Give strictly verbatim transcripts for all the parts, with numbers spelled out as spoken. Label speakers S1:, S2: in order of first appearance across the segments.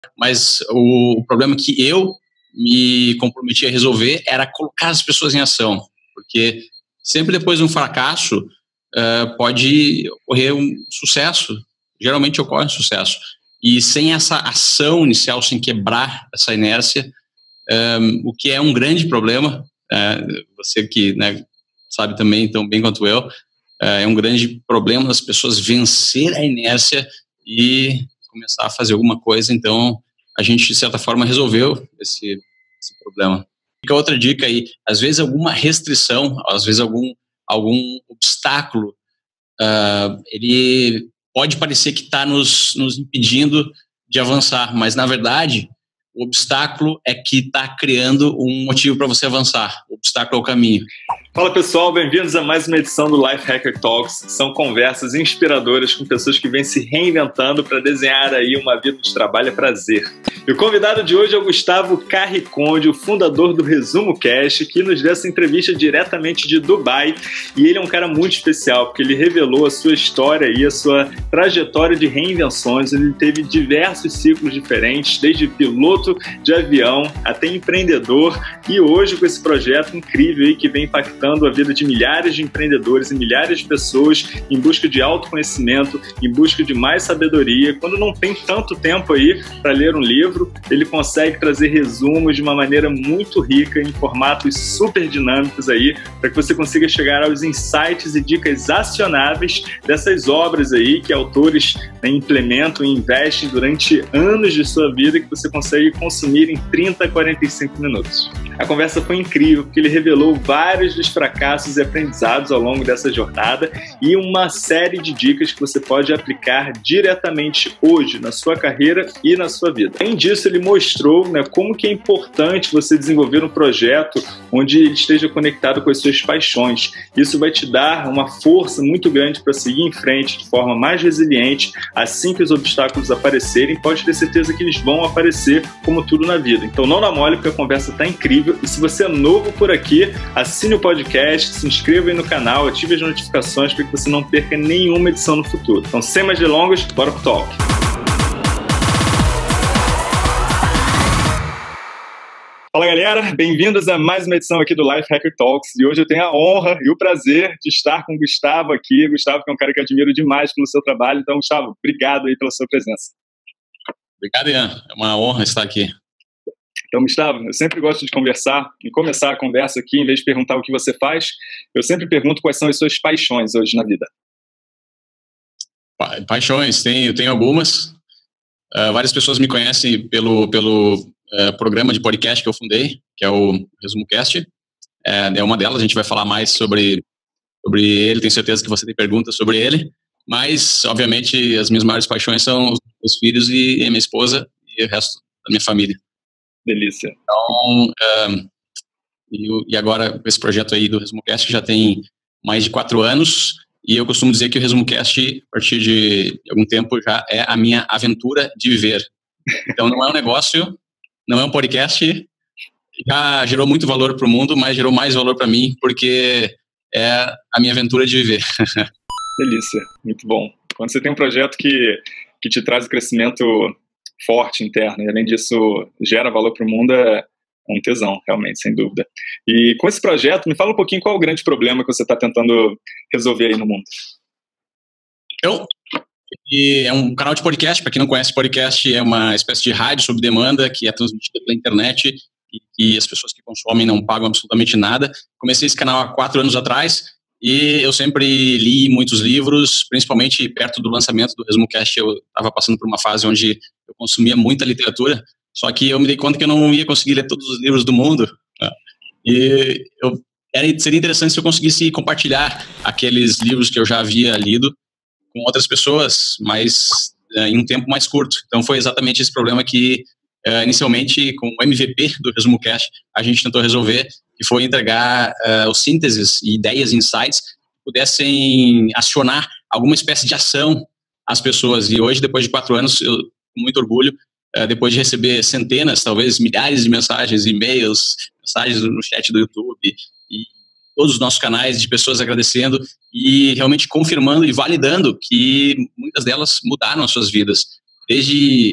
S1: Mas o, o problema que eu me comprometi a resolver era colocar as pessoas em ação, porque sempre depois de um fracasso uh, pode ocorrer um sucesso, geralmente ocorre um sucesso, e sem essa ação inicial, sem quebrar essa inércia, um, o que é um grande problema, uh, você que, né, sabe também tão bem quanto eu, uh, é um grande problema das pessoas vencer a inércia e começar a fazer alguma coisa. Então a gente, de certa forma, resolveu esse, esse problema. Fica outra dica aí, às vezes alguma restrição, às vezes algum, algum obstáculo, uh, ele pode parecer que está nos, nos impedindo de avançar, mas, na verdade, o obstáculo é que está criando um motivo para você avançar. O obstáculo é o caminho.
S2: Fala pessoal, bem-vindos a mais uma edição do Life Hacker Talks, que são conversas inspiradoras com pessoas que vêm se reinventando para desenhar aí uma vida de trabalho a prazer. E o convidado de hoje é o Gustavo Carriconde, o fundador do Resumo Cast, que nos deu essa entrevista diretamente de Dubai. E ele é um cara muito especial, porque ele revelou a sua história e a sua trajetória de reinvenções. Ele teve diversos ciclos diferentes, desde piloto de avião até empreendedor, e hoje com esse projeto incrível aí que vem impactando a vida de milhares de empreendedores e milhares de pessoas em busca de autoconhecimento, em busca de mais sabedoria. Quando não tem tanto tempo aí para ler um livro, ele consegue trazer resumos de uma maneira muito rica, em formatos super dinâmicos aí, para que você consiga chegar aos insights e dicas acionáveis dessas obras aí que autores, né, implementam e investem durante anos de sua vida, que você consegue consumir em trinta a quarenta e cinco minutos. A conversa foi incrível, porque ele revelou vários dos fracassos e aprendizados ao longo dessa jornada e uma série de dicas que você pode aplicar diretamente hoje na sua carreira e na sua vida. Além disso, ele mostrou, né, como que é importante você desenvolver um projeto onde ele esteja conectado com as suas paixões. Isso vai te dar uma força muito grande para seguir em frente de forma mais resiliente. Assim que os obstáculos aparecerem, pode ter certeza que eles vão aparecer, como tudo na vida. Então não namore, porque a conversa está incrível. E se você é novo por aqui, assine o podcast, se inscreva aí no canal, ative as notificações para que você não perca nenhuma edição no futuro. Então, sem mais delongas, bora pro talk! Fala galera, bem-vindos a mais uma edição aqui do Life Hacker Talks, e hoje eu tenho a honra e o prazer de estar com o Gustavo aqui. Gustavo, que é um cara que eu admiro demais pelo seu trabalho. Então, Gustavo, obrigado aí pela sua presença.
S1: Obrigado, Ian. É uma honra estar aqui.
S2: Então, Gustavo, eu sempre gosto de conversar, e começar a conversa aqui, em vez de perguntar o que você faz, eu sempre pergunto quais são as suas paixões hoje na vida.
S1: Pa paixões, tem, eu tenho algumas. Uh, várias pessoas me conhecem pelo, pelo uh, programa de podcast que eu fundei, que é o Resumo Cast. É, é uma delas, a gente vai falar mais sobre, sobre ele, tenho certeza que você tem perguntas sobre ele, mas, obviamente, as minhas maiores paixões são os meus filhos e a minha esposa e o resto da minha família.
S2: Delícia.
S1: Então, um, e, e agora esse projeto aí do ResumoCast já tem mais de quatro anos, e eu costumo dizer que o ResumoCast, a partir de algum tempo, já é a minha aventura de viver. Então não é um negócio, não é um podcast, já gerou muito valor para o mundo, mas gerou mais valor para mim, porque é a minha aventura de viver.
S2: Delícia, muito bom. Quando você tem um projeto que, que te traz crescimento forte interno, e além disso gera valor para o mundo, é um tesão, realmente, sem dúvida. E com esse projeto, me fala um pouquinho qual é o grande problema que você está tentando resolver aí no mundo.
S1: Eu, e é um canal de podcast, para quem não conhece, podcast é uma espécie de rádio sob demanda que é transmitida pela internet e, e as pessoas que consomem não pagam absolutamente nada. Comecei esse canal há quatro anos atrás e eu sempre li muitos livros, principalmente perto do lançamento do ResumoCast. Eu estava passando por uma fase onde eu consumia muita literatura, só que eu me dei conta que eu não ia conseguir ler todos os livros do mundo, né? E eu, era, seria interessante se eu conseguisse compartilhar aqueles livros que eu já havia lido com outras pessoas, mas uh, em um tempo mais curto. Então foi exatamente esse problema que uh, inicialmente com o M V P do ResumoCast a gente tentou resolver, que foi entregar uh, os sínteses e ideias, insights que pudessem acionar alguma espécie de ação às pessoas. E hoje, depois de quatro anos, eu, com muito orgulho, uh, depois de receber centenas, talvez milhares de mensagens, e-mails, mensagens no chat do YouTube e todos os nossos canais de pessoas agradecendo e realmente confirmando e validando que muitas delas mudaram as suas vidas. Desde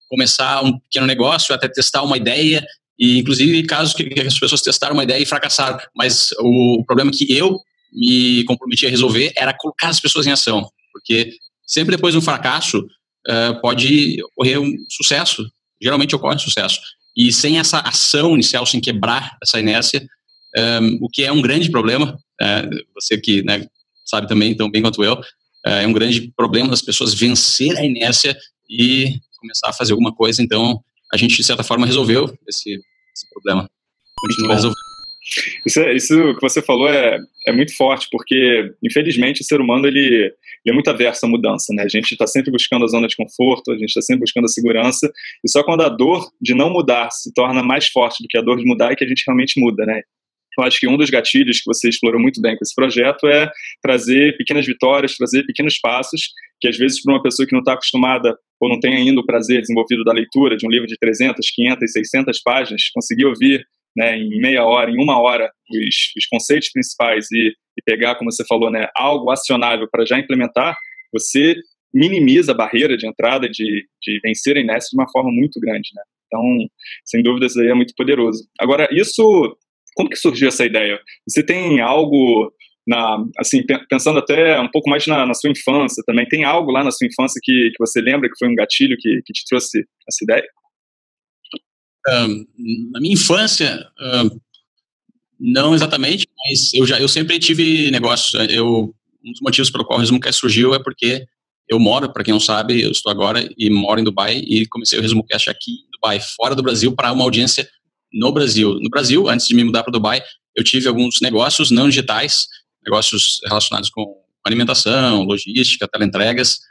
S1: começar um pequeno negócio, até testar uma ideia, e inclusive casos que, que as pessoas testaram uma ideia e fracassaram. Mas o, o problema que eu me comprometi a resolver era colocar as pessoas em ação, porque sempre depois de um fracasso uh, pode ocorrer um sucesso, geralmente ocorre um sucesso. E sem essa ação inicial, sem quebrar essa inércia, um, o que é um grande problema, uh, você que, né, sabe também tão bem quanto eu, uh, é um grande problema das pessoas vencer a inércia e começar a fazer alguma coisa. Então, a gente, de certa forma, resolveu esse, esse problema. Continua resolvendo.
S2: Isso, é, isso que você falou é, é muito forte, porque, infelizmente, o ser humano ele, ele é muito averso à mudança, né? A gente está sempre buscando a zona de conforto, a gente está sempre buscando a segurança, e só quando a dor de não mudar se torna mais forte do que a dor de mudar é que a gente realmente muda, né? Eu acho que um dos gatilhos que você explorou muito bem com esse projeto é trazer pequenas vitórias, trazer pequenos passos, que às vezes para uma pessoa que não está acostumada ou não tem ainda o prazer desenvolvido da leitura de um livro de trezentas, quinhentas, seiscentas páginas, conseguir ouvir, né, em meia hora, em uma hora, os, os conceitos principais e, e pegar, como você falou, né, algo acionável para já implementar, você minimiza a barreira de entrada de, de vencer a inércia de uma forma muito grande, né? Então, sem dúvida, isso aí é muito poderoso. Agora, isso, como que surgiu essa ideia? Você tem algo, na, assim, pensando até um pouco mais na, na sua infância também, tem algo lá na sua infância que, que você lembra que foi um gatilho que, que te trouxe essa ideia?
S1: Um, na minha infância, um, não exatamente, mas eu, já, eu sempre tive negócios. Eu, um dos motivos pelo qual o ResumoCast surgiu é porque eu moro, para quem não sabe, eu estou agora e moro em Dubai e comecei o ResumoCast aqui em Dubai, fora do Brasil, para uma audiência no Brasil. No Brasil, antes de me mudar para Dubai, eu tive alguns negócios não digitais, negócios relacionados com alimentação, logística, teleentregas,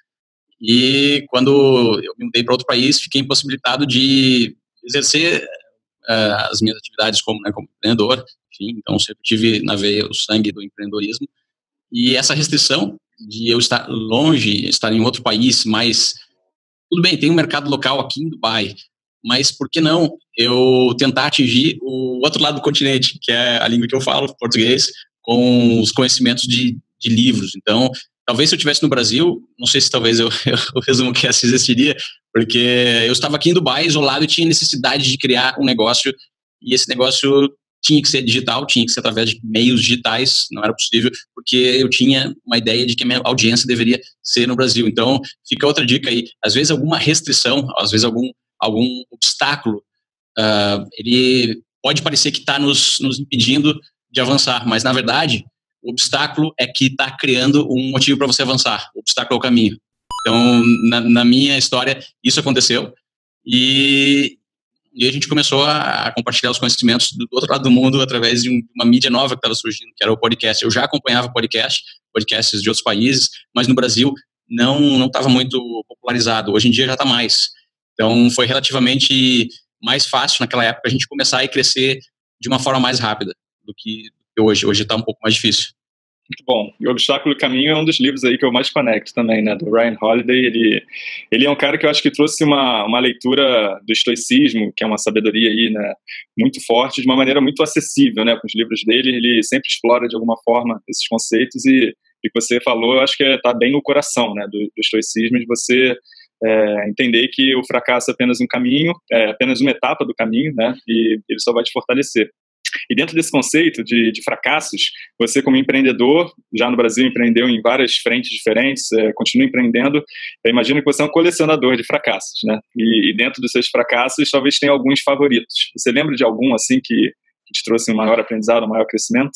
S1: e quando eu me mudei para outro país, fiquei impossibilitado de exercer uh, as minhas atividades como, né, como empreendedor, enfim, então sempre tive na veia o sangue do empreendedorismo, e essa restrição de eu estar longe, estar em outro país, mas tudo bem, tem um mercado local aqui em Dubai, mas por que não eu tentar atingir o outro lado do continente, que é a língua que eu falo, português, com os conhecimentos de, de livros. Então, talvez se eu estivesse no Brasil, não sei se talvez eu, eu, o ResumoCast existiria, porque eu estava aqui em Dubai, isolado, e tinha necessidade de criar um negócio, e esse negócio tinha que ser digital, tinha que ser através de meios digitais, não era possível, porque eu tinha uma ideia de que a minha audiência deveria ser no Brasil. Então, fica outra dica aí, às vezes alguma restrição, às vezes algum, algum obstáculo, uh, ele pode parecer que está nos, nos impedindo de avançar, mas na verdade, o obstáculo é que está criando um motivo para você avançar, o obstáculo é o caminho. Então, na, na minha história, isso aconteceu, e, e a gente começou a, a compartilhar os conhecimentos do, do outro lado do mundo através de um, uma mídia nova que estava surgindo, que era o podcast. Eu já acompanhava podcast, podcasts de outros países, mas no Brasil não estava muito popularizado. Hoje em dia já está mais. Então, foi relativamente mais fácil naquela época a gente começar a crescer de uma forma mais rápida do que hoje. Hoje está um pouco mais difícil.
S2: Muito bom. E O Obstáculo do Caminho é um dos livros aí que eu mais conecto também, né, do Ryan Holiday. Ele, ele é um cara que eu acho que trouxe uma, uma leitura do estoicismo, que é uma sabedoria aí, né, muito forte, de uma maneira muito acessível, né, com os livros dele. Ele sempre explora de alguma forma esses conceitos e o que você falou, eu acho que está bem no coração, né, do, do estoicismo, de você é, entender que o fracasso é apenas um caminho, é apenas uma etapa do caminho, né, e ele só vai te fortalecer. E dentro desse conceito de, de fracassos, você como empreendedor, já no Brasil empreendeu em várias frentes diferentes, é, continua empreendendo, eu imagino que você é um colecionador de fracassos, né? E, e dentro dos seus fracassos, talvez tenha alguns favoritos. Você lembra de algum, assim, que, que te trouxe um maior aprendizado, um maior crescimento?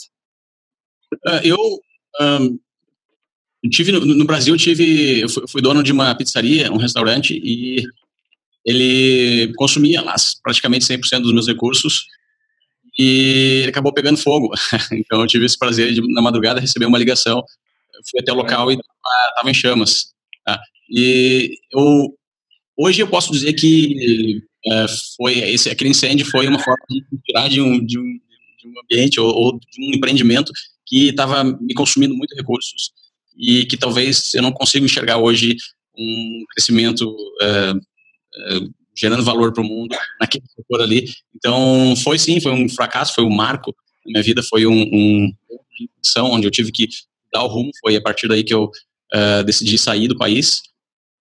S1: Uh, eu, um, tive no, no Brasil, tive, eu fui, fui dono de uma pizzaria, um restaurante, e ele consumia lá praticamente cem por cento dos meus recursos, e ele acabou pegando fogo. Então eu tive esse prazer de, na madrugada, receber uma ligação. Eu fui até o local e estava em chamas. Tá? E eu, hoje eu posso dizer que é, foi esse, aquele incêndio foi uma forma de tirar de um, de um, de um ambiente ou, ou de um empreendimento que estava me consumindo muito recursos e que talvez eu não consiga enxergar hoje um crescimento é, é, gerando valor para o mundo naquele setor ali. Então, foi sim, foi um fracasso, foi um marco na minha vida, foi um, um onde eu tive que dar o rumo, foi a partir daí que eu uh, decidi sair do país,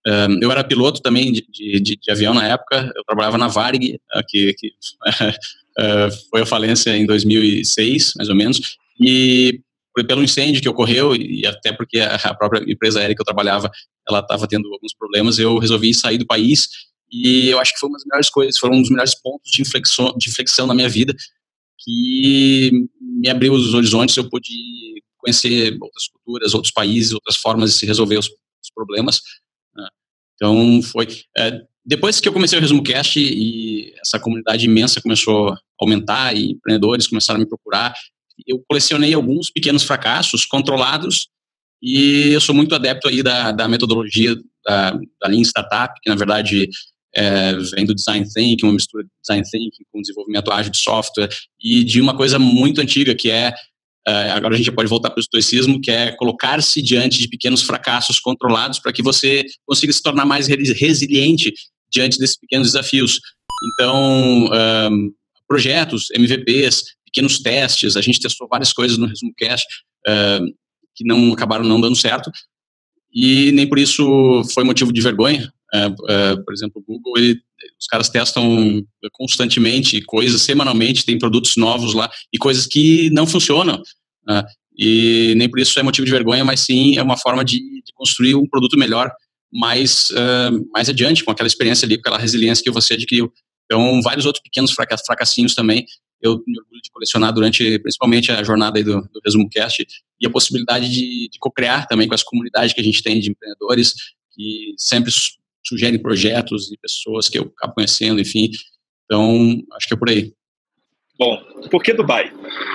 S1: Um, eu era piloto também de, de, de avião na época, eu trabalhava na Varig, que, que uh, foi a falência em dois mil e seis, mais ou menos, e pelo incêndio que ocorreu, e até porque a, a própria empresa aérea que eu trabalhava, ela estava tendo alguns problemas, eu resolvi sair do país, e eu acho que foi uma das melhores coisas, foram um dos melhores pontos de inflexão, de inflexão na minha vida, que me abriu os horizontes, eu pude conhecer outras culturas, outros países, outras formas de se resolver os, os problemas. Né? Então, foi... É, depois que eu comecei o ResumoCast e essa comunidade imensa começou a aumentar e empreendedores começaram a me procurar, eu colecionei alguns pequenos fracassos controlados e eu sou muito adepto aí da, da metodologia da, da linha startup, que na verdade é, vem do design thinking, uma mistura de design thinking com desenvolvimento ágil de software e de uma coisa muito antiga que é, é agora a gente pode voltar para o estoicismo, que é colocar-se diante de pequenos fracassos controlados para que você consiga se tornar mais resiliente diante desses pequenos desafios. Então, um, projetos, M V Ps, pequenos testes, a gente testou várias coisas no ResumoCast uh, que não acabaram não dando certo e nem por isso foi motivo de vergonha. Uh, uh, por exemplo, o Google, ele, os caras testam constantemente coisas, semanalmente, tem produtos novos lá e coisas que não funcionam. Uh, e nem por isso é motivo de vergonha, mas sim é uma forma de, de construir um produto melhor mais, uh, mais adiante, com aquela experiência ali, com aquela resiliência que você adquiriu. Então, vários outros pequenos fracassinhos também, eu me orgulho de colecionar durante, principalmente, a jornada aí do, do ResumoCast e a possibilidade de, de co-criar também com essa comunidade que a gente tem de empreendedores que sempre sugerem projetos e pessoas que eu acabo conhecendo, enfim. Então, acho que é por aí.
S2: Bom, por que Dubai?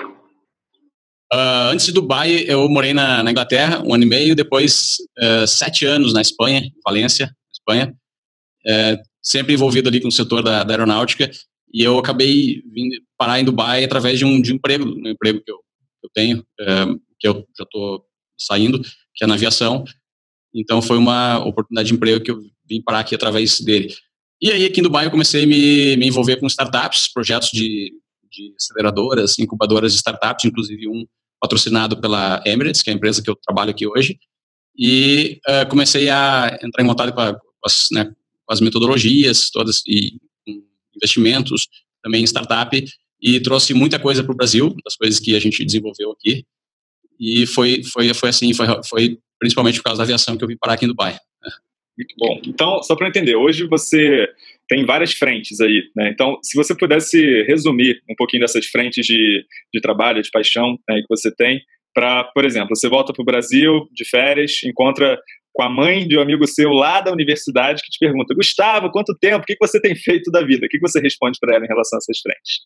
S1: Uh, antes de Dubai, eu morei na, na Inglaterra um ano e meio, depois uh, sete anos na Espanha, em Valência, Espanha, uh, sempre envolvido ali com o setor da, da aeronáutica, e eu acabei vindo parar em Dubai através de um, de um emprego, um emprego que eu, que eu tenho, uh, que eu já estou saindo, que é na aviação. Então foi uma oportunidade de emprego que eu vim parar aqui através dele. E aí aqui em Dubai eu comecei a me, me envolver com startups, projetos de, de aceleradoras, incubadoras de startups, inclusive um patrocinado pela Emirates, que é a empresa que eu trabalho aqui hoje, e uh, comecei a entrar em contato com, a, com, as, né, com as metodologias todas e com investimentos, também em startup, e trouxe muita coisa para o Brasil, das coisas que a gente desenvolveu aqui, e foi, foi, foi assim, foi, foi principalmente por causa da aviação que eu vim parar aqui em Dubai.
S2: Muito bom. Então, só para entender, hoje você tem várias frentes aí, né? Então, se você pudesse resumir um pouquinho dessas frentes de, de trabalho, de paixão, né, que você tem, para, por exemplo, você volta para o Brasil de férias, encontra com a mãe de um amigo seu lá da universidade que te pergunta: Gustavo, quanto tempo? O que você tem feito da vida? O que você responde para ela em relação a essas frentes?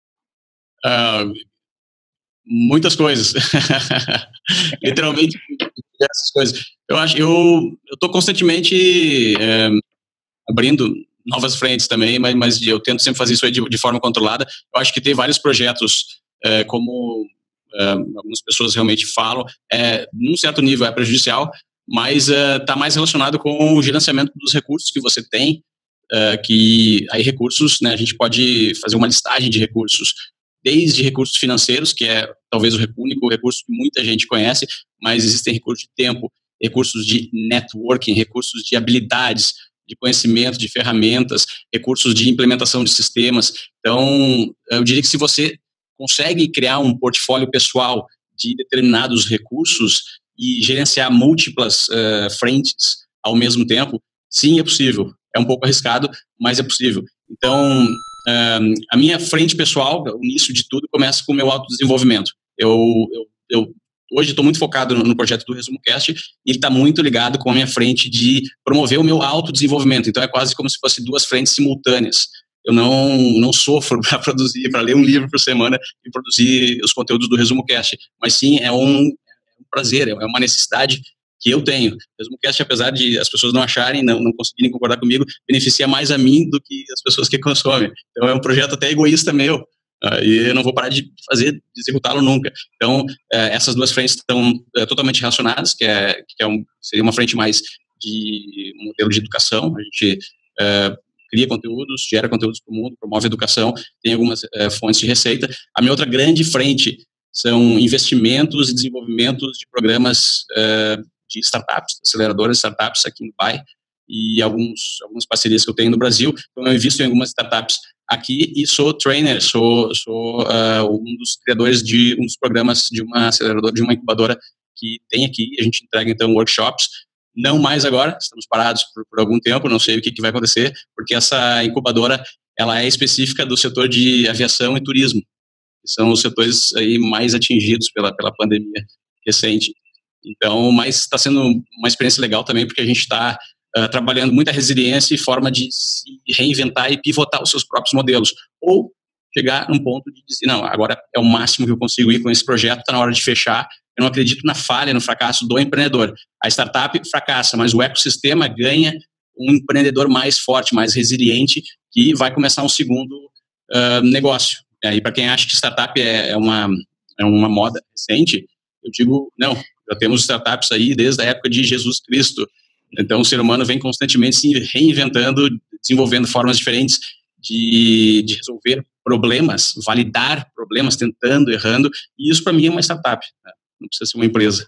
S1: Uh, muitas coisas. Literalmente, essas coisas. Eu acho, eu estou constantemente é, abrindo novas frentes também, mas, mas eu tento sempre fazer isso aí de, de forma controlada. Eu acho que tem vários projetos, é, como é, algumas pessoas realmente falam, é, num certo nível é prejudicial, mas está é, mais relacionado com o gerenciamento dos recursos que você tem, é, que aí recursos, né, a gente pode fazer uma listagem de recursos, desde recursos financeiros, que é talvez o único recurso que muita gente conhece, mas existem recursos de tempo, recursos de networking, recursos de habilidades, de conhecimento, de ferramentas, recursos de implementação de sistemas. Então, eu diria que se você consegue criar um portfólio pessoal de determinados recursos e gerenciar múltiplas uh, frentes ao mesmo tempo, sim, é possível. É um pouco arriscado, mas é possível. Então, uh, a minha frente pessoal, o início de tudo, começa com o meu autodesenvolvimento. Eu, eu, eu hoje estou muito focado no, no projeto do ResumoCast e ele está muito ligado com a minha frente de promover o meu autodesenvolvimento. Então, é quase como se fossem duas frentes simultâneas. Eu não, não sofro para produzir, para ler um livro por semana e produzir os conteúdos do ResumoCast, mas sim, é um, é um prazer, é uma necessidade que eu tenho. O ResumoCast, apesar de as pessoas não acharem, não, não conseguirem concordar comigo, beneficia mais a mim do que as pessoas que consomem. Então, é um projeto até egoísta meu. Uh, e eu não vou parar de fazer, de executá-lo nunca. Então, uh, essas duas frentes estão uh, totalmente relacionadas, que, é, que é um, seria uma frente mais de um modelo de educação. A gente uh, cria conteúdos, gera conteúdos para o mundo, promove educação, tem algumas uh, fontes de receita. A minha outra grande frente são investimentos e desenvolvimentos de programas uh, de startups, aceleradoras de startups aqui no Dubai. e alguns, algumas parcerias que eu tenho no Brasil. Então, eu invisto em algumas startups aqui e sou trainer, sou, sou uh, um dos criadores de um dos programas de uma aceleradora, de uma incubadora que tem aqui. A gente entrega, então, workshops. Não mais agora, estamos parados por, por algum tempo, não sei o que, que vai acontecer, porque essa incubadora, ela é específica do setor de aviação e turismo, que são os setores aí mais atingidos pela, pela pandemia recente. Então, mas está sendo uma experiência legal também, porque a gente está uh, trabalhando muita resiliência e forma de se reinventar e pivotar os seus próprios modelos, ou chegar num ponto de dizer, não, agora é o máximo que eu consigo ir com esse projeto, está na hora de fechar. Eu não acredito na falha, no fracasso do empreendedor. A startup fracassa, mas o ecossistema ganha um empreendedor mais forte, mais resiliente, que vai começar um segundo uh, negócio. E para quem acha que startup é, é, uma, é uma moda recente, eu digo, não, já temos startups aí desde a época de Jesus Cristo. Então, o ser humano vem constantemente se reinventando, desenvolvendo formas diferentes de, de resolver problemas, validar problemas, tentando, errando, e isso para mim é uma startup, né? Não precisa ser uma empresa.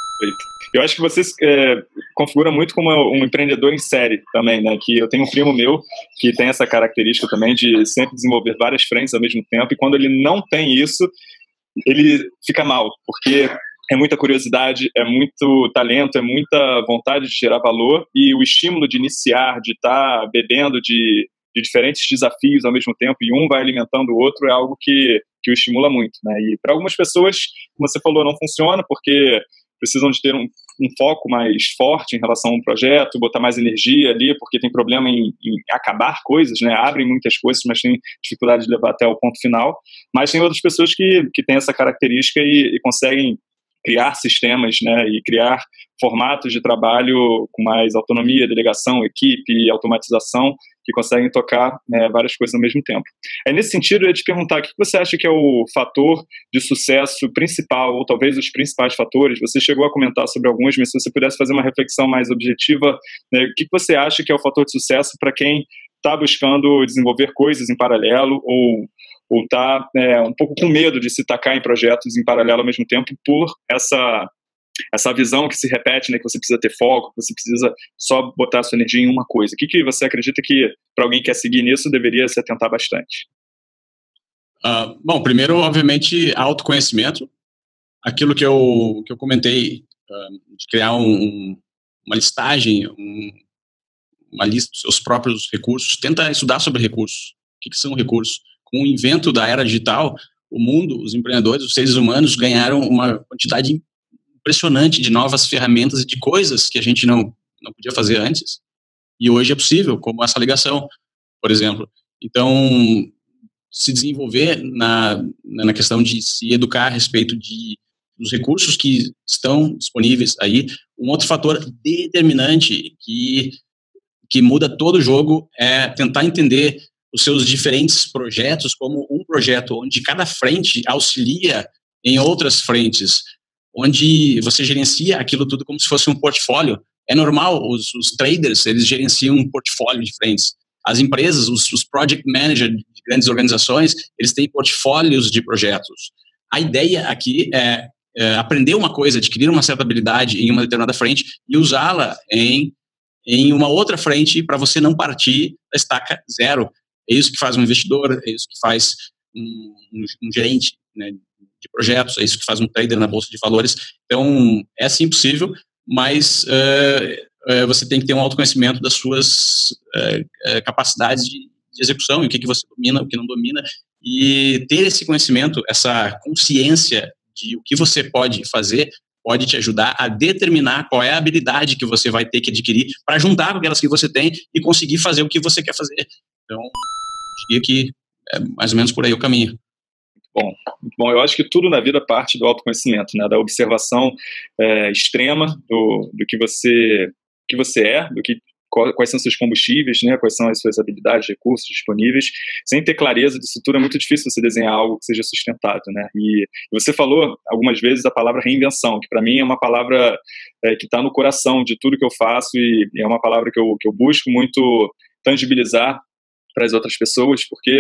S2: Eu acho que você é, configura muito como um empreendedor em série também, né? Que eu tenho um primo meu que tem essa característica também de sempre desenvolver várias frentes ao mesmo tempo, e quando ele não tem isso, ele fica mal, porque é muita curiosidade, é muito talento, é muita vontade de gerar valor, e o estímulo de iniciar, de estar tá bebendo de, de diferentes desafios ao mesmo tempo, e um vai alimentando o outro, é algo que, que o estimula muito, né? E para algumas pessoas, como você falou, não funciona, porque precisam de ter um, um foco mais forte em relação a um projeto, botar mais energia ali, porque tem problema em, em acabar coisas, né? Abrem muitas coisas, mas tem dificuldade de levar até o ponto final. Mas tem outras pessoas que, que têm essa característica e, e conseguem criar sistemas, né, e criar formatos de trabalho com mais autonomia, delegação, equipe, automatização, que conseguem tocar, né, várias coisas ao mesmo tempo. Aí, nesse sentido, eu ia te perguntar, o que você acha que é o fator de sucesso principal, ou talvez os principais fatores? Você chegou a comentar sobre alguns, mas se você pudesse fazer uma reflexão mais objetiva, né, o que você acha que é o fator de sucesso para quem está buscando desenvolver coisas em paralelo, ou ou está é, um pouco com medo de se tacar em projetos em paralelo ao mesmo tempo por essa, essa visão que se repete, né, que você precisa ter foco, que você precisa só botar sua energia em uma coisa. O que, que você acredita que, para alguém que quer seguir nisso, deveria se atentar bastante?
S1: Uh, bom, primeiro, obviamente, autoconhecimento. Aquilo que eu, que eu comentei, uh, de criar um, uma listagem, um, uma lista dos seus próprios recursos. Tenta estudar sobre recursos. O que, que são recursos? Com o invento da era digital, o mundo, os empreendedores, os seres humanos ganharam uma quantidade impressionante de novas ferramentas e de coisas que a gente não, não podia fazer antes. E hoje é possível, como essa ligação, por exemplo. Então, se desenvolver na, na questão de se educar a respeito de, dos recursos que estão disponíveis aí. Um outro fator determinante que, que muda todo o jogo é tentar entender os seus diferentes projetos como um projeto onde cada frente auxilia em outras frentes, onde você gerencia aquilo tudo como se fosse um portfólio. É normal, os, os traders, eles gerenciam um portfólio de frentes. As empresas, os, os project managers de grandes organizações, eles têm portfólios de projetos. A ideia aqui é, é aprender uma coisa, adquirir uma certa habilidade em uma determinada frente e usá-la em, em uma outra frente para você não partir da estaca zero. É isso que faz um investidor, é isso que faz um, um, um gerente, né, de projetos, é isso que faz um trader na bolsa de valores. Então, é sim possível, mas uh, uh, você tem que ter um autoconhecimento das suas uh, uh, capacidades de, de execução, e o que, que você domina, o que não domina, e ter esse conhecimento, essa consciência de o que você pode fazer, pode te ajudar a determinar qual é a habilidade que você vai ter que adquirir para juntar com aquelas que você tem e conseguir fazer o que você quer fazer. Então, diria que é mais ou menos por aí o caminho.
S2: Bom, muito bom. Eu acho que tudo na vida parte do autoconhecimento, né? Da observação é, extrema do, do que você, que você é, do que, quais são seus combustíveis, né? Quais são as suas habilidades, recursos disponíveis. Sem ter clareza disso tudo, é muito difícil você desenhar algo que seja sustentado, né? E você falou algumas vezes a palavra reinvenção, que para mim é uma palavra é, que está no coração de tudo que eu faço, e é uma palavra que eu, que eu busco muito tangibilizar para as outras pessoas, porque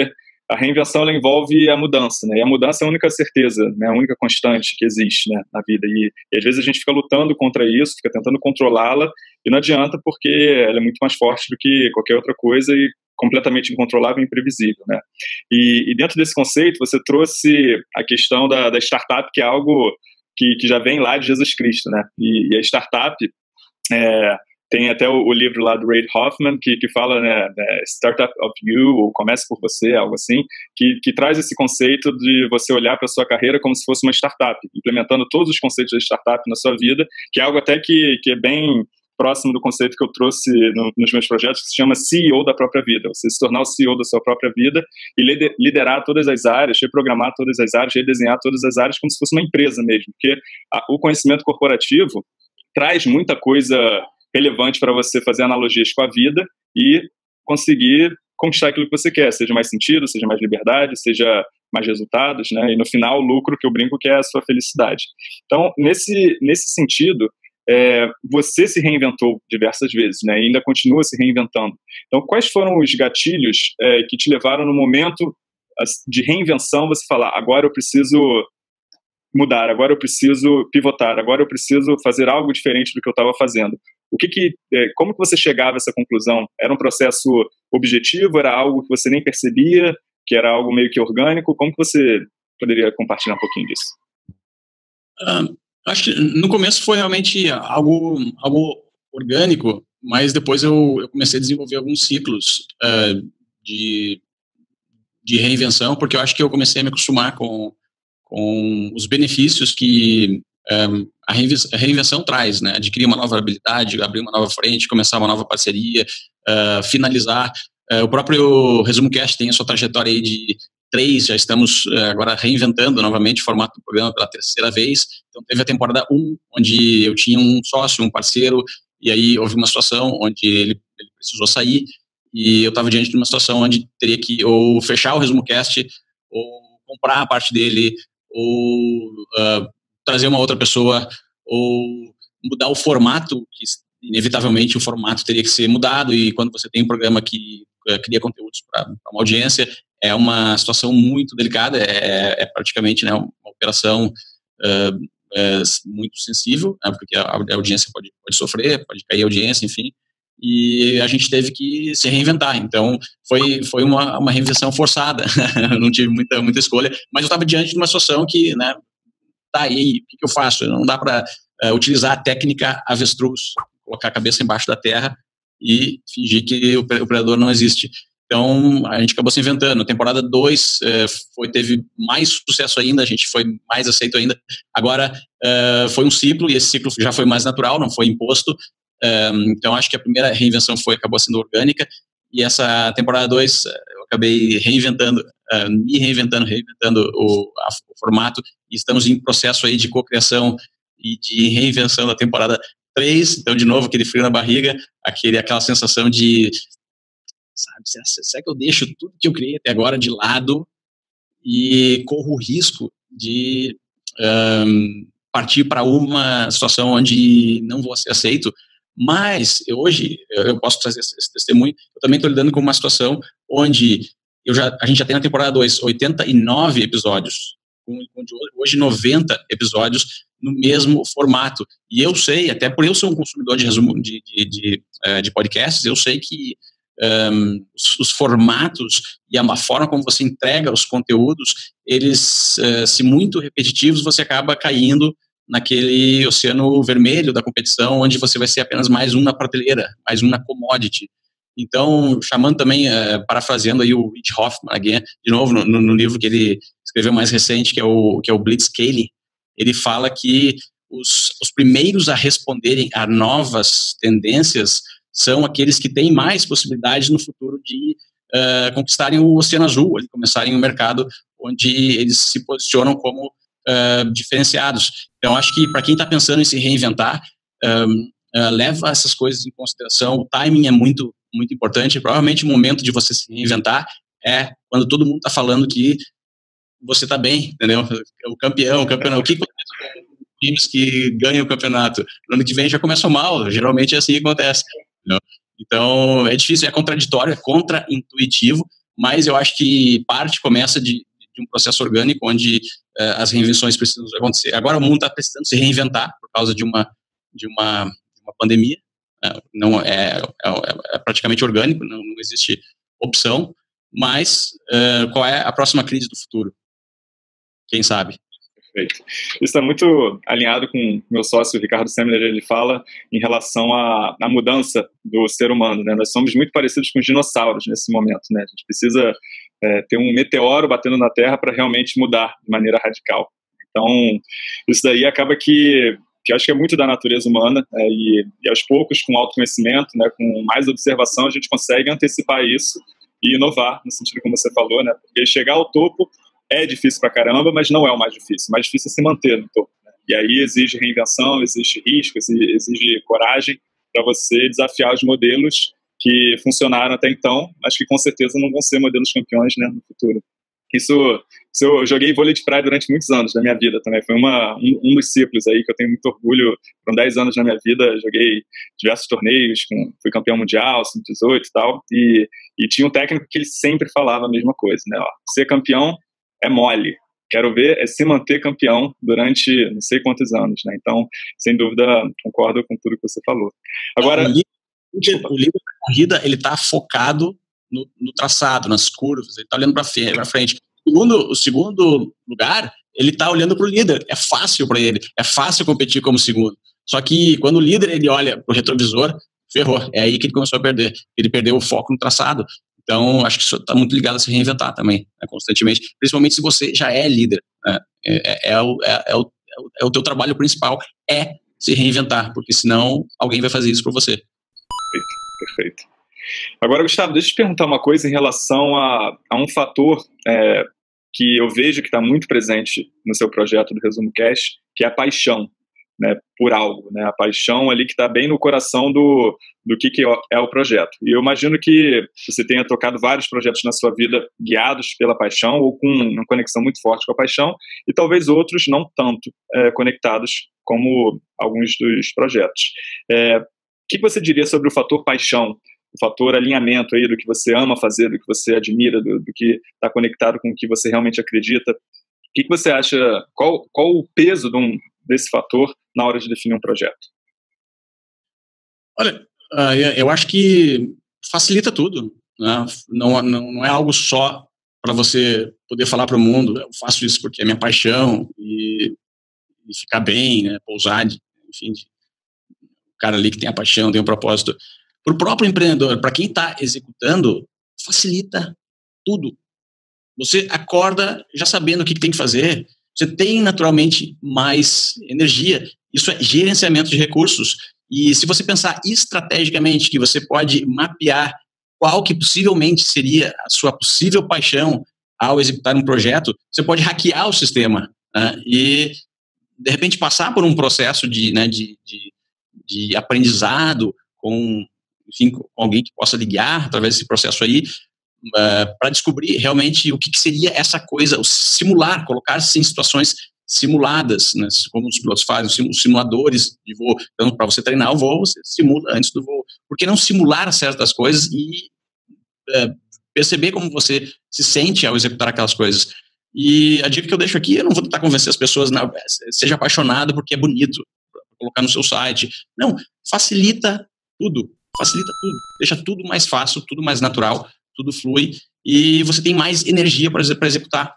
S2: a reinvenção ela envolve a mudança, né? E a mudança é a única certeza, né? A única constante que existe, né, na vida. E, e às vezes a gente fica lutando contra isso, fica tentando controlá-la, e não adianta porque ela é muito mais forte do que qualquer outra coisa e completamente incontrolável e imprevisível, né? E, e dentro desse conceito você trouxe a questão da, da startup, que é algo que, que já vem lá de Jesus Cristo, né? E, e a startup é, tem até o, o livro lá do Reid Hoffman, que, que fala, né, né, Startup of You, ou Comece por Você, algo assim, que, que traz esse conceito de você olhar para a sua carreira como se fosse uma startup, implementando todos os conceitos da startup na sua vida, que é algo até que, que é bem próximo do conceito que eu trouxe no, nos meus projetos, que se chama C E O da própria vida. Você se tornar o C E O da sua própria vida e liderar todas as áreas, reprogramar todas as áreas, redesenhar todas as áreas como se fosse uma empresa mesmo, porque a, o conhecimento corporativo traz muita coisa relevante para você fazer analogias com a vida e conseguir conquistar aquilo que você quer, seja mais sentido, seja mais liberdade, seja mais resultados, né? E no final o lucro, que eu brinco, que é a sua felicidade. Então, nesse, nesse sentido, é, você se reinventou diversas vezes, né? E ainda continua se reinventando. Então, quais foram os gatilhos é, que te levaram no momento de reinvenção, você falar, agora eu preciso mudar, agora eu preciso pivotar, agora eu preciso fazer algo diferente do que eu estava fazendo? O que que, como que você chegava a essa conclusão? Era um processo objetivo? Era algo que você nem percebia? Que era algo meio que orgânico? Como que você poderia compartilhar um pouquinho disso?
S1: Uh, acho que no começo foi realmente algo, algo orgânico, mas depois eu, eu comecei a desenvolver alguns ciclos uh, de, de reinvenção, porque eu acho que eu comecei a me acostumar com, com os benefícios que um, a reinvenção traz, né? Adquirir uma nova habilidade, abrir uma nova frente, começar uma nova parceria, uh, finalizar. Uh, o próprio Resumo Cast tem a sua trajetória aí de três, já estamos uh, agora reinventando novamente o formato do programa pela terceira vez. Então teve a temporada um, onde eu tinha um sócio, um parceiro, e aí houve uma situação onde ele, ele precisou sair, e eu estava diante de uma situação onde teria que ou fechar o Resumo Cast, ou comprar a parte dele, ou uh, trazer uma outra pessoa, ou mudar o formato, que inevitavelmente o formato teria que ser mudado, e quando você tem um programa que uh, cria conteúdos para uma audiência, é uma situação muito delicada, é, é praticamente, né, uma operação uh, é, muito sensível, né, porque a, a audiência pode, pode sofrer, pode cair a audiência, enfim, e a gente teve que se reinventar. Então foi, foi uma, uma reinvenção forçada. Não tive muita, muita escolha, mas eu estava diante de uma situação que, né, tá aí, o que, que eu faço? Não dá para uh, utilizar a técnica avestruz, colocar a cabeça embaixo da terra e fingir que o, o predador não existe. Então a gente acabou se inventando. Na temporada dois uh, foi, teve mais sucesso ainda, a gente foi mais aceito ainda. Agora uh, foi um ciclo, e esse ciclo já foi mais natural, não foi imposto. Um, então acho que a primeira reinvenção foi, acabou sendo orgânica, e essa temporada dois eu acabei reinventando, uh, me reinventando, reinventando o, a, o formato, e estamos em processo aí de cocriação e de reinvenção da temporada três, então de novo aquele frio na barriga, aquele, aquela sensação de, sabe, será que eu deixo tudo que eu criei até agora de lado e corro o risco de um, partir para uma situação onde não vou ser aceito? Mas eu, hoje eu posso trazer esse, esse testemunho. Eu também estou lidando com uma situação onde eu já, a gente já tem na temporada dois oitenta e nove episódios, com, com de hoje noventa episódios no mesmo formato. E eu sei, até por eu ser um consumidor de resumo de, de, de, de podcasts, eu sei que um, os, os formatos e a forma como você entrega os conteúdos, eles, uh, se muito repetitivos, você acaba caindo naquele oceano vermelho da competição, onde você vai ser apenas mais um na prateleira, mais um na commodity. Então, chamando também, uh, parafraseando aí o Reid Hoffman, again, de novo, no, no livro que ele escreveu mais recente, que é o, que é o Blitzscaling, ele fala que os, os primeiros a responderem a novas tendências são aqueles que têm mais possibilidades no futuro de uh, conquistarem o oceano azul, ali, começarem um mercado onde eles se posicionam como Uh, diferenciados. Então, acho que para quem está pensando em se reinventar, um, uh, leva essas coisas em consideração. O timing é muito, muito importante. Provavelmente o momento de você se reinventar é quando todo mundo está falando que você está bem, entendeu? O campeão, o campeão. O que acontece com times que ganham o campeonato? No ano que vem já começam mal. Geralmente é assim que acontece. Entendeu? Então, é difícil, é contraditório, é contra-intuitivo, mas eu acho que parte começa de, de um processo orgânico, onde uh, as reinvenções precisam acontecer. Agora o mundo está precisando se reinventar por causa de uma, de uma, de uma pandemia, uh, não é, é, é praticamente orgânico, não, não existe opção, mas uh, qual é a próxima crise do futuro? Quem sabe?
S2: Perfeito. Isso está muito alinhado com o meu sócio, o Ricardo Semler. Ele fala em relação à, à mudança do ser humano, né? Nós somos muito parecidos com os dinossauros nesse momento, né? A gente precisa é, ter um meteoro batendo na Terra para realmente mudar de maneira radical. Então, isso daí acaba que, que acho que é muito da natureza humana, é, e, e aos poucos, com autoconhecimento, né, com mais observação, a gente consegue antecipar isso e inovar, no sentido como você falou, né? Porque chegar ao topo é difícil pra caramba, mas não é o mais difícil. O mais difícil é se manter no topo, né? E aí exige reinvenção, exige risco, exige coragem para você desafiar os modelos que funcionaram até então, mas que com certeza não vão ser modelos campeões, né, no futuro. Isso, isso eu joguei vôlei de praia durante muitos anos da minha vida também. Foi uma, um, um dos ciclos aí que eu tenho muito orgulho. Foram dez anos na minha vida, joguei diversos torneios, com, fui campeão mundial, sub dezoito e tal, e, e tinha um técnico que ele sempre falava a mesma coisa, né? Ó, ser campeão é mole. Quero ver é se manter campeão durante não sei quantos anos, né? Então, sem dúvida, concordo com tudo que você falou. Agora,
S1: o líder, o líder da corrida, ele está focado no, no traçado, nas curvas, ele está olhando para frente. O segundo, o segundo lugar, ele está olhando para o líder. É fácil para ele, é fácil competir como segundo. Só que quando o líder ele olha para o retrovisor, ferrou. É aí que ele começou a perder. Ele perdeu o foco no traçado. Então, acho que isso está muito ligado a se reinventar também, né, constantemente, principalmente se você já é líder. Né, é, é, o, é, é, o, é o teu trabalho principal, é se reinventar, porque senão alguém vai fazer isso por você.
S2: Perfeito, perfeito. Agora, Gustavo, deixa eu te perguntar uma coisa em relação a, a um fator é, que eu vejo que está muito presente no seu projeto do Resumo Cash, que é a paixão, né, por algo, né, a paixão ali que está bem no coração do, do que, que é o projeto. E eu imagino que você tenha tocado vários projetos na sua vida guiados pela paixão ou com uma conexão muito forte com a paixão, e talvez outros não tanto é, conectados como alguns dos projetos. É, o que você diria sobre o fator paixão, o fator alinhamento aí do que você ama fazer, do que você admira, do, do que está conectado com o que você realmente acredita? O que, que você acha, qual, qual o peso de um, desse fator na hora de definir um projeto?
S1: Olha, eu acho que facilita tudo, né? Não, não, não é algo só para você poder falar para o mundo, eu faço isso porque é minha paixão, e, e ficar bem, né? Pousar, enfim, o cara ali que tem a paixão, tem um propósito. Para o próprio empreendedor, para quem está executando, facilita tudo. Você acorda já sabendo o que, que tem que fazer, você tem naturalmente mais energia. Isso é gerenciamento de recursos. E se você pensar estrategicamente que você pode mapear qual que possivelmente seria a sua possível paixão ao executar um projeto, você pode hackear o sistema, né? E, de repente, passar por um processo de, né, de, de, de aprendizado com, enfim, com alguém que possa lhe guiar através desse processo aí, uh, para descobrir realmente o que, que seria essa coisa, o simular, colocar-se em situações simuladas, né, como os pilotos fazem, os simuladores de voo. Então, para você treinar o voo, você simula antes do voo. Por que não simular certas coisas e uh, perceber como você se sente ao executar aquelas coisas? E a dica que eu deixo aqui, eu não vou tentar convencer as pessoas, não, seja apaixonado porque é bonito, colocar no seu site. Não, facilita tudo, facilita tudo, deixa tudo mais fácil, tudo mais natural, tudo flui, e você tem mais energia para executar.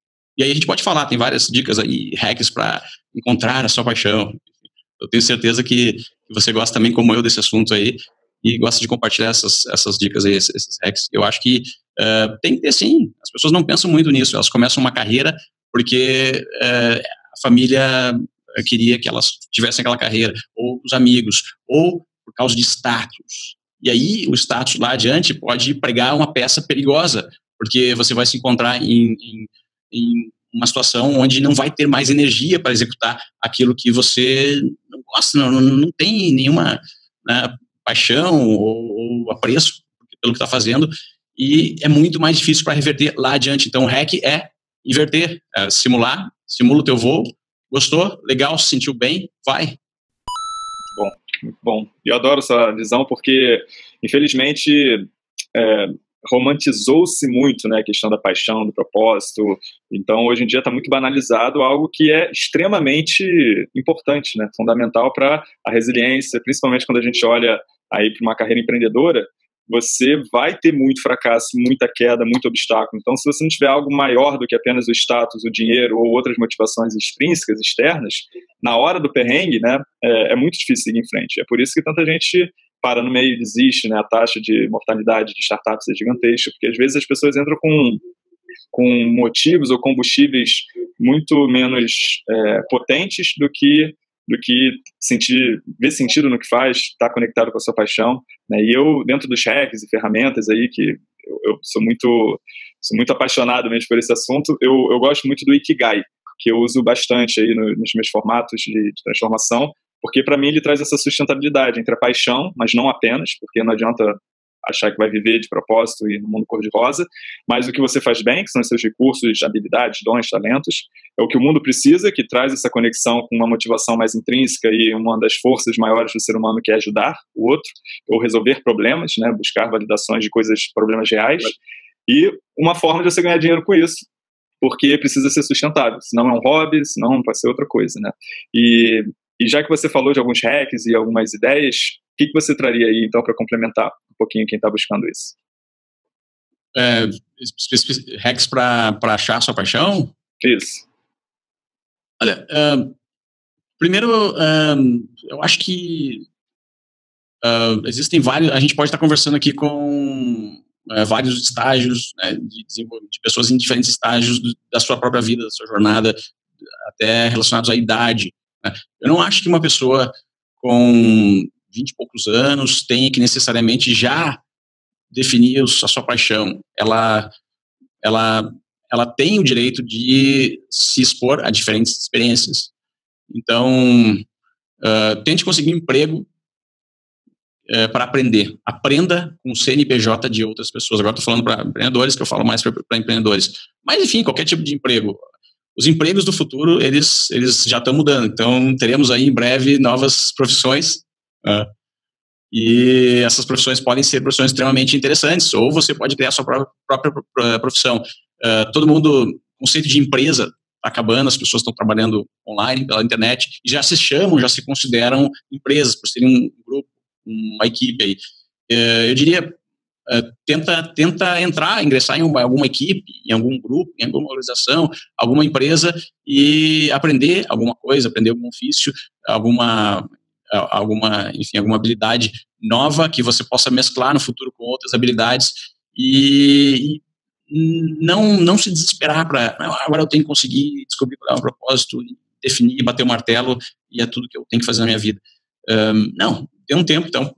S1: E aí a gente pode falar, tem várias dicas aí, hacks para encontrar a sua paixão. Eu tenho certeza que você gosta também, como eu, desse assunto aí, e gosta de compartilhar essas, essas dicas aí, esses, esses hacks. Eu acho que uh, tem que ter, sim. As pessoas não pensam muito nisso, elas começam uma carreira porque uh, a família queria que elas tivessem aquela carreira, ou os amigos, ou por causa de status. E aí o status lá adiante pode pregar uma peça perigosa, porque você vai se encontrar em, em, em uma situação onde não vai ter mais energia para executar aquilo que você não gosta, não, não, não tem nenhuma, né, paixão ou, ou apreço pelo que está fazendo, e é muito mais difícil para reverter lá adiante. Então o hack é inverter, é simular, simula o teu voo, gostou, legal, se sentiu bem, vai.
S2: Bom, muito bom. E eu adoro essa visão porque, infelizmente, é, romantizou-se muito, né, a questão da paixão, do propósito. Então, hoje em dia está muito banalizado algo que é extremamente importante, né, fundamental para a resiliência, principalmente quando a gente olha aí para uma carreira empreendedora. Você vai ter muito fracasso, muita queda, muito obstáculo. Então, se você não tiver algo maior do que apenas o status, o dinheiro ou outras motivações extrínsecas, externas, na hora do perrengue, né, é, é muito difícil seguir em frente. É por isso que tanta gente para no meio e desiste, né, a taxa de mortalidade de startups é gigantesca, porque às vezes as pessoas entram com, com motivos ou combustíveis muito menos é, potentes do que do que sentir, ver sentido no que faz, estar tá conectado com a sua paixão, né? E eu, dentro dos hacks e ferramentas aí, que eu, eu sou muito sou muito apaixonado mesmo por esse assunto, eu, eu gosto muito do Ikigai, que eu uso bastante aí no, nos meus formatos de, de transformação, porque para mim ele traz essa sustentabilidade entre a paixão, mas não apenas, porque não adianta achar que vai viver de propósito e no mundo cor-de-rosa, mas o que você faz bem, que são os seus recursos, habilidades, dons, talentos, é o que o mundo precisa, que traz essa conexão com uma motivação mais intrínseca e uma das forças maiores do ser humano, que é ajudar o outro, ou resolver problemas, né, buscar validações de coisas, problemas reais, e uma forma de você ganhar dinheiro com isso, porque precisa ser sustentável, senão é um hobby, senão pode ser outra coisa, né, e, e já que você falou de alguns hacks e algumas ideias, o que, que você traria aí, então, para complementar um pouquinho quem está buscando isso?
S1: É, hacks para achar a sua paixão?
S2: Isso.
S1: Olha, uh, primeiro, uh, eu acho que uh, existem vários, a gente pode estar conversando aqui com uh, vários estágios, né, de, de pessoas em diferentes estágios do, da sua própria vida, da sua jornada, até relacionados à idade, né? Eu não acho que uma pessoa com vinte e poucos anos tenha que necessariamente já definir a sua paixão. Ela, ela, ela tem o direito de se expor a diferentes experiências. Então, uh, tente conseguir um emprego uh, para aprender. Aprenda com o C N P J de outras pessoas. Agora estou falando para empreendedores, que eu falo mais para empreendedores. Mas, enfim, qualquer tipo de emprego. Os empregos do futuro, eles, eles já estão mudando. Então, teremos aí em breve novas profissões. Uh, e essas profissões podem ser profissões extremamente interessantes, ou você pode criar a sua própria, própria profissão. Uh, todo mundo, o conceito de empresa está acabando, as pessoas estão trabalhando online, pela internet, e já se chamam, já se consideram empresas, por serem um grupo, uma equipe aí. Uh, eu diria, uh, tenta, tenta entrar, ingressar em uma, alguma equipe, em algum grupo, em alguma organização, alguma empresa, e aprender alguma coisa, aprender algum ofício, alguma... alguma, enfim, alguma habilidade nova que você possa mesclar no futuro com outras habilidades e, e não, não se desesperar para agora eu tenho que conseguir descobrir qual é o propósito, definir, bater o martelo e é tudo que eu tenho que fazer na minha vida. Um, não, dê um tempo, então,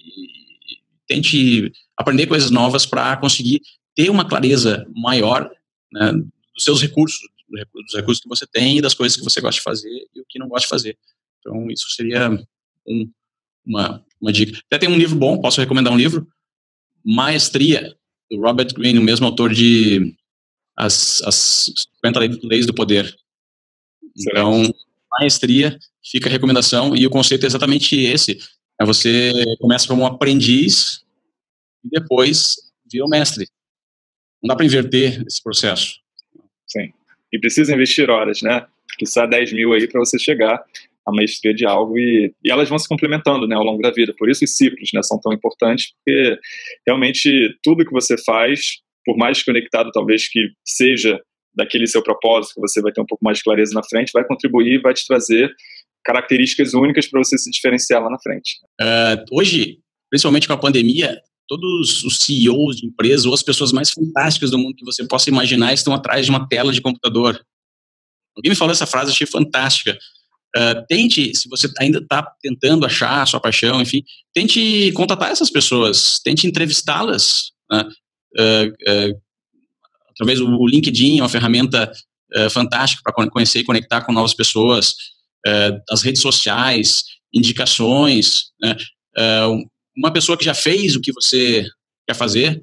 S1: e tente aprender coisas novas para conseguir ter uma clareza maior, né, dos seus recursos, dos recursos que você tem e das coisas que você gosta de fazer e o que não gosta de fazer. Então, isso seria um, uma, uma dica. Até tem um livro bom, posso recomendar um livro, Maestria, do Robert Greene, o mesmo autor de As, as cinquenta Leis do Poder. Então, Maestria, fica a recomendação, e o conceito é exatamente esse. É você começa como um aprendiz e depois vira o mestre. Não dá para inverter esse processo.
S2: Sim. E precisa investir horas, né? Quiçá dez mil aí para você chegar a maestria de algo e, e elas vão se complementando, né, ao longo da vida. Por isso os ciclos, né, são tão importantes, porque realmente tudo que você faz, por mais conectado talvez que seja daquele seu propósito, que você vai ter um pouco mais de clareza na frente, vai contribuir, vai te trazer características únicas para você se diferenciar lá na frente.
S1: Uh, hoje, principalmente com a pandemia, todos os C E Os de empresas ou as pessoas mais fantásticas do mundo que você possa imaginar estão atrás de uma tela de computador. Alguém me falou essa frase, achei fantástica. Uh, tente, se você ainda está tentando achar a sua paixão, enfim, tente contatar essas pessoas, tente entrevistá-las, né? uh, uh, através do LinkedIn, é uma ferramenta uh, fantástica para conhecer e conectar com novas pessoas, uh, as redes sociais, indicações, né? Uh, uma pessoa que já fez o que você quer fazer,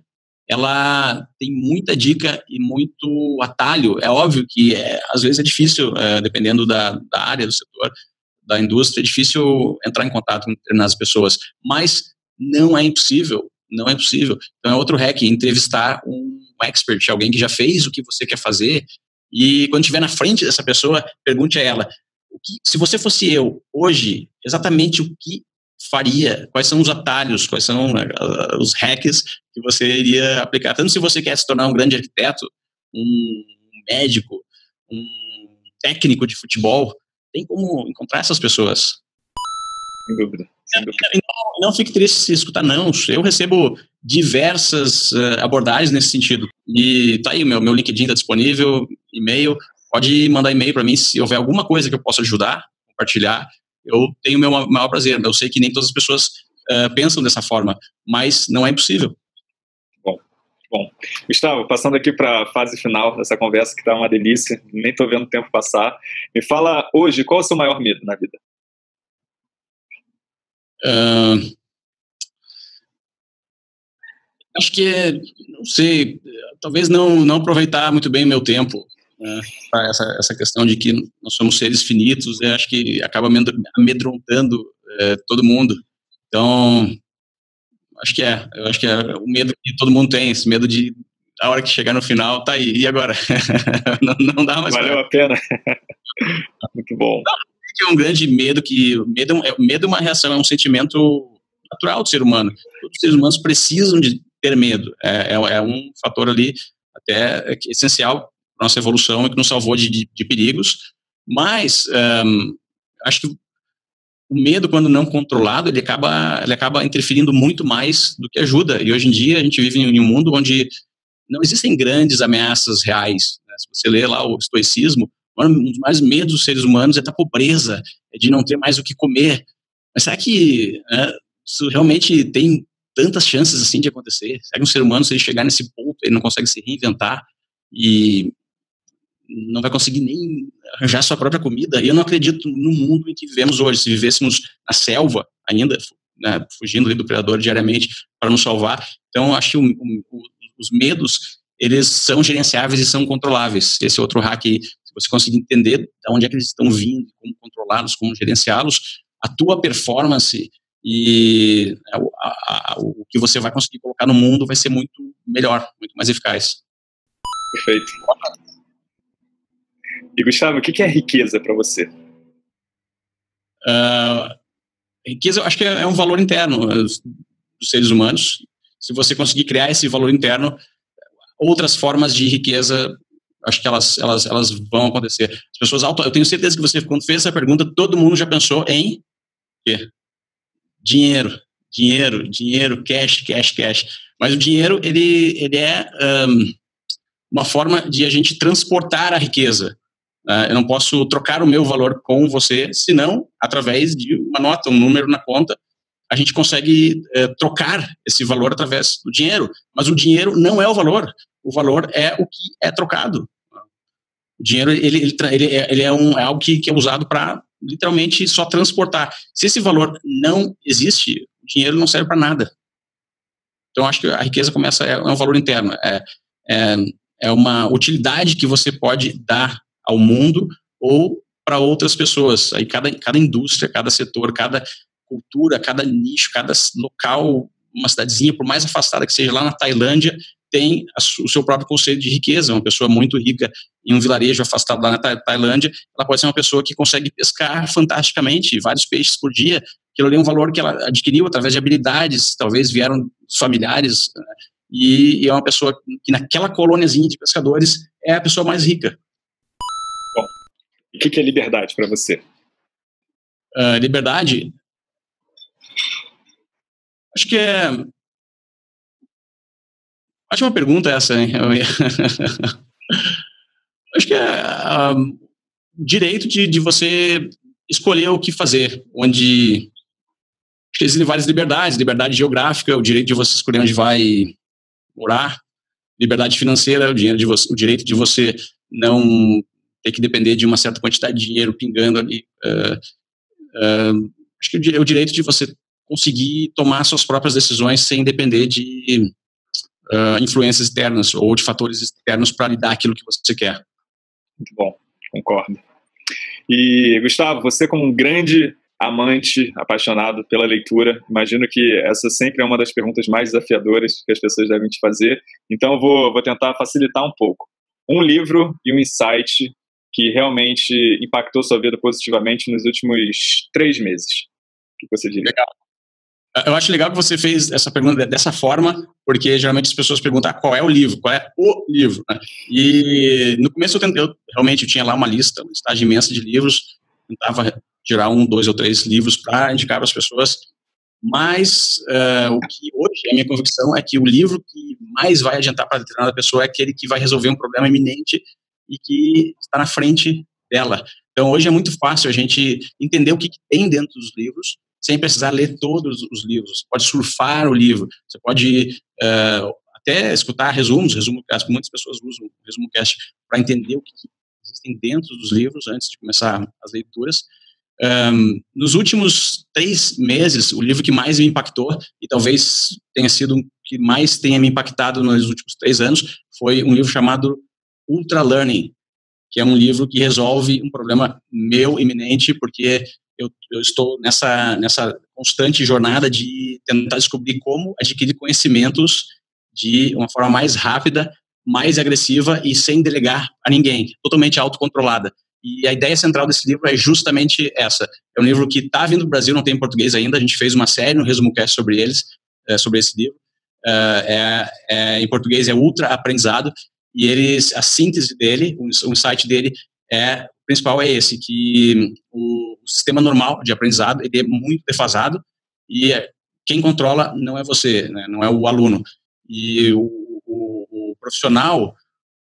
S1: ela tem muita dica e muito atalho. É óbvio que é, às vezes é difícil, é, dependendo da, da área, do setor, da indústria, é difícil entrar em contato com determinadas pessoas, mas não é impossível Não é possível. Então é outro hack, entrevistar um expert, alguém que já fez o que você quer fazer, e quando estiver na frente dessa pessoa, pergunte a ela, o que, se você fosse eu, hoje, exatamente o que faria, quais são os atalhos, quais são uh, os hacks que você iria aplicar, tanto se você quer se tornar um grande arquiteto, um médico, um técnico de futebol, tem como encontrar essas pessoas.
S2: Sem dúvida. Sem dúvida.
S1: Não, não fique triste se escutar não. Eu recebo diversas uh, abordagens nesse sentido. E tá aí, meu, meu LinkedIn está disponível, e-mail. Pode mandar e-mail para mim se houver alguma coisa que eu possa ajudar, compartilhar. Eu tenho o meu maior prazer. Eu sei que nem todas as pessoas uh, pensam dessa forma, mas não é impossível.
S2: Bom, bom. Gustavo, passando aqui para a fase final dessa conversa, que está uma delícia, nem estou vendo o tempo passar. Me fala hoje, qual é o seu maior medo na vida?
S1: Uh, acho que, não sei, talvez não, não aproveitar muito bem o meu tempo, né, para essa, essa questão de que nós somos seres finitos, eu acho que acaba amedrontando é, todo mundo. Então, acho que é, eu acho que é o medo que todo mundo tem, esse medo de, a hora que chegar no final, tá aí, e agora? não, não dá mais.
S2: Valeu
S1: pra...
S2: a pena. Muito bom.
S1: Não, é um grande medo, que medo é, medo é uma reação, é um sentimento natural do ser humano. Todos os seres humanos precisam de ter medo. É, é, é um fator ali até essencial para nossa evolução e que nos salvou de, de, de perigos. Mas um, acho que o medo, quando não controlado, ele acaba, ele acaba interferindo muito mais do que ajuda. E hoje em dia a gente vive em um mundo onde não existem grandes ameaças reais, né? Se você lê lá o estoicismo, um dos mais medos dos seres humanos é da pobreza, é de não ter mais o que comer. Mas será que né, isso realmente tem tantas chances assim de acontecer? Será que um ser humano, se ele chegar nesse ponto, ele não consegue se reinventar e não vai conseguir nem arranjar sua própria comida? E eu não acredito no mundo em que vivemos hoje. Se vivêssemos na selva ainda, né, fugindo ali do predador diariamente para nos salvar. Então, acho que o, o, os medos, eles são gerenciáveis e são controláveis. Esse é outro hack aí. Se você conseguir entender de onde é que eles estão vindo, como controlá-los, como gerenciá-los, a tua performance e a, a, a, o que você vai conseguir colocar no mundo vai ser muito melhor, muito mais eficaz.
S2: Perfeito. E, Gustavo, o que é riqueza para você?
S1: Uh, riqueza, eu acho que é um valor interno dos seres humanos. Se você conseguir criar esse valor interno, outras formas de riqueza, acho que elas, elas, elas vão acontecer. As pessoas auto, eu tenho certeza que você, quando fez essa pergunta, todo mundo já pensou em quê? Dinheiro, dinheiro, dinheiro, cash, cash, cash. Mas o dinheiro, ele, ele é um, uma forma de a gente transportar a riqueza. Uh, eu não posso trocar o meu valor com você, senão, através de uma nota, um número na conta, a gente consegue uh, trocar esse valor através do dinheiro. Mas o dinheiro não é o valor. O valor é o que é trocado. O dinheiro, ele, ele, ele, é, ele é, um, é algo que, que é usado para, literalmente, só transportar. Se esse valor não existe, o dinheiro não serve para nada. Então, acho que a riqueza começa, é, é um valor interno. É, é, é uma utilidade que você pode dar ao mundo ou para outras pessoas. Aí cada, cada indústria, cada setor, cada cultura, cada nicho, cada local, uma cidadezinha, por mais afastada que seja, lá na Tailândia, tem a, o seu próprio conceito de riqueza. Uma pessoa muito rica em um vilarejo afastado lá na Tailândia, ela pode ser uma pessoa que consegue pescar fantasticamente, vários peixes por dia. Aquilo ali é um valor que ela adquiriu através de habilidades, talvez vieram dos familiares, né? e, e é uma pessoa que naquela colôniazinha de pescadores é a pessoa mais rica.
S2: Bom, e o que é liberdade para você?
S1: Uh, liberdade? Acho que é... Ótima pergunta essa, hein? Acho que é uh, o direito de, de você escolher o que fazer, onde... Acho que existem várias liberdades, liberdade geográfica, o direito de você escolher onde vai morar, liberdade financeira, o, dinheiro de você, o direito de você não ter que depender de uma certa quantidade de dinheiro pingando ali. Uh, uh, acho que é o direito de você conseguir tomar suas próprias decisões sem depender de uh, influências externas ou de fatores externos para lhe dar aquilo que você quer.
S2: Muito bom, concordo. E, Gustavo, você como um grande amante, apaixonado pela leitura. Imagino que essa sempre é uma das perguntas mais desafiadoras que as pessoas devem te fazer. Então, eu vou, vou tentar facilitar um pouco. Um livro e um insight que realmente impactou sua vida positivamente nos últimos três meses. O que você diria?
S1: Legal. Eu acho legal que você fez essa pergunta dessa forma, porque geralmente as pessoas perguntam ah, qual é o livro, qual é o livro. Né? E no começo eu, tentei, eu realmente eu tinha lá uma lista, uma listagem imensa de livros, tentava tirar um, dois ou três livros para indicar para as pessoas, mas uh, o que hoje a minha convicção é que o livro que mais vai adiantar para determinada pessoa é aquele que vai resolver um problema iminente e que está na frente dela. Então hoje é muito fácil a gente entender o que, que tem dentro dos livros, sem precisar ler todos os livros. Você pode surfar o livro, você pode uh, até escutar resumos, resumocast, muitas pessoas usam o resumocast para entender o que, que existem dentro dos livros antes de começar as leituras. Um, nos últimos três meses, o livro que mais me impactou, e talvez tenha sido o que mais tenha me impactado nos últimos três anos, foi um livro chamado Ultra Learning, que é um livro que resolve um problema meu iminente, porque Eu, eu estou nessa, nessa constante jornada de tentar descobrir como adquirir conhecimentos de uma forma mais rápida, mais agressiva e sem delegar a ninguém, totalmente autocontrolada. E a ideia central desse livro é justamente essa. É um livro que está vindo do Brasil, não tem em português ainda, a gente fez uma série no ResumoCast sobre eles, é, sobre esse livro. É, é, em português é Ultra Aprendizado, e eles, a síntese dele, o, o insight dele é... O principal é esse, que o, o sistema normal de aprendizado ele é muito defasado e quem controla não é você, né, não é o aluno. E o, o, o profissional,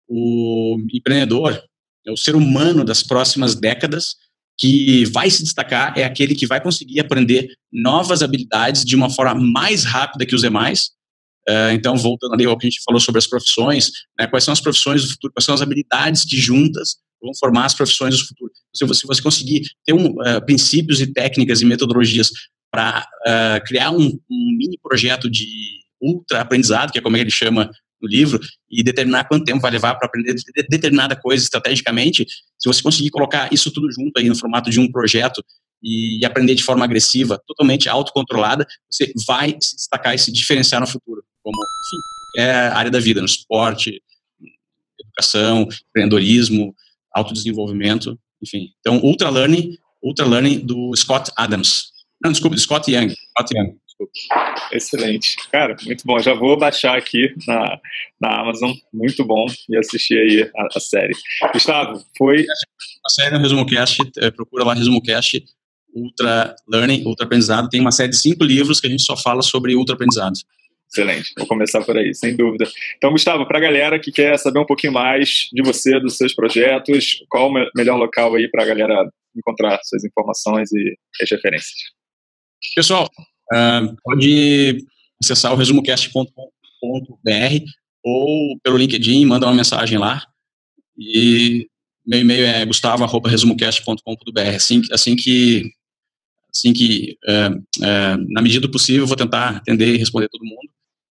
S1: o empreendedor, é o ser humano das próximas décadas que vai se destacar, é aquele que vai conseguir aprender novas habilidades de uma forma mais rápida que os demais. Uh, então, voltando ali ao que a gente falou sobre as profissões, né, quais são as profissões do futuro, quais são as habilidades que juntas vão formar as profissões do futuro. Se você, se você conseguir ter um, uh, princípios e técnicas e metodologias para uh, criar um, um mini projeto de ultra aprendizado, que é como ele chama no livro, e determinar quanto tempo vai levar para aprender determinada coisa estrategicamente, se você conseguir colocar isso tudo junto aí no formato de um projeto e, e aprender de forma agressiva, totalmente autocontrolada, você vai se destacar e se diferenciar no futuro, como, enfim, é a área da vida, no esporte, educação, empreendedorismo, autodesenvolvimento, enfim. Então, Ultra Learning, Ultra Learning do Scott Adams. Não, desculpa, do Scott Young. Scott Young, desculpa.
S2: Excelente. Cara, muito bom. Já vou baixar aqui na, na Amazon. Muito bom. E assistir aí a, a série. Gustavo, foi...
S1: A série no ResumoCast, procura lá ResumoCast, Ultra Learning, Ultra Aprendizado. Tem uma série de cinco livros que a gente só fala sobre Ultra Aprendizado.
S2: Excelente, vou começar por aí, sem dúvida. Então, Gustavo, para a galera que quer saber um pouquinho mais de você, dos seus projetos, qual o melhor local aí para a galera encontrar suas informações e as referências?
S1: Pessoal, uh, pode acessar o resumocast ponto com ponto b r ou pelo LinkedIn, manda uma mensagem lá. E meu e-mail é gustavo arroba resumocast ponto com ponto b r. Assim, assim que, assim que uh, uh, na medida do possível, eu vou tentar atender e responder todo mundo.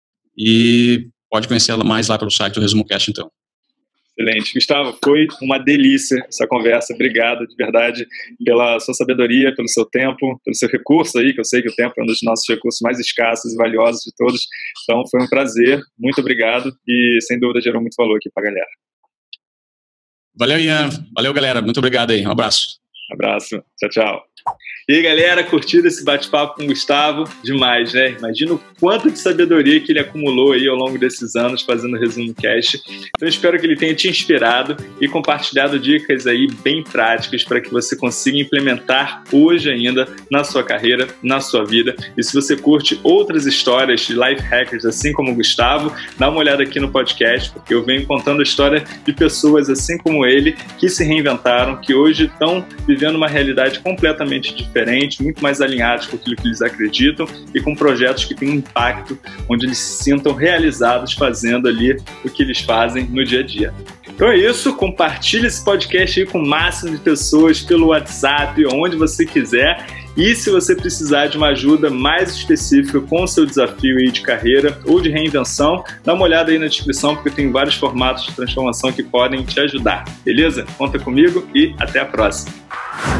S1: E pode conhecer mais lá pelo site do ResumoCast, então.
S2: Excelente. Gustavo, foi uma delícia essa conversa. Obrigado, de verdade, pela sua sabedoria, pelo seu tempo, pelo seu recurso aí, que eu sei que o tempo é um dos nossos recursos mais escassos e valiosos de todos. Então, foi um prazer. Muito obrigado e, sem dúvida, gerou muito valor aqui para a galera.
S1: Valeu, Ian. Valeu, galera. Muito obrigado aí. Um abraço.
S2: Um abraço. Tchau, tchau. E aí, galera, curtiram esse bate-papo com o Gustavo? Demais, né? Imagina o quanto de sabedoria que ele acumulou aí ao longo desses anos fazendo o ResumoCast. Então, espero que ele tenha te inspirado e compartilhado dicas aí bem práticas para que você consiga implementar hoje ainda na sua carreira, na sua vida. E se você curte outras histórias de life hackers, assim como o Gustavo, dá uma olhada aqui no podcast, porque eu venho contando a história de pessoas assim como ele, que se reinventaram, que hoje estão vivendo uma realidade completamente diferente, diferente, muito mais alinhados com aquilo que eles acreditam e com projetos que têm um impacto, onde eles se sintam realizados fazendo ali o que eles fazem no dia a dia. Então é isso, compartilhe esse podcast aí com o máximo de pessoas pelo WhatsApp, onde você quiser. E se você precisar de uma ajuda mais específica com o seu desafio aí de carreira ou de reinvenção, dá uma olhada aí na descrição, porque tem vários formatos de transformação que podem te ajudar. Beleza? Conta comigo e até a próxima.